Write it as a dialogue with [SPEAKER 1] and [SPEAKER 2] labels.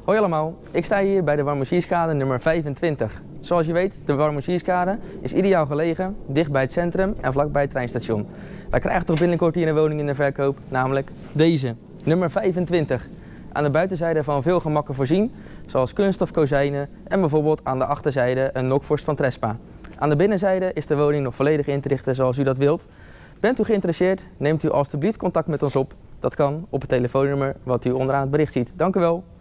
[SPEAKER 1] Hoi allemaal, ik sta hier bij de Warmoesierskade nummer 25. Zoals je weet, de Warmoesierskade is ideaal gelegen, dicht bij het centrum en vlakbij het treinstation. Wij krijgen toch binnenkort hier een woning in de verkoop, namelijk deze, nummer 25. Aan de buitenzijde van veel gemakken voorzien, zoals kunststof kozijnen en bijvoorbeeld aan de achterzijde een Nokvorst van Trespa. Aan de binnenzijde is de woning nog volledig in te richten zoals u dat wilt. Bent u geïnteresseerd, neemt u alstublieft contact met ons op. Dat kan op het telefoonnummer wat u onderaan het bericht ziet. Dank u wel.